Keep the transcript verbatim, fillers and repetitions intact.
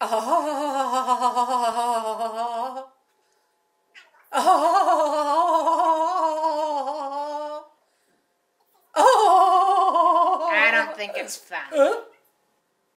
Ah. Oh. Oh. I don't think it's funny. Huh?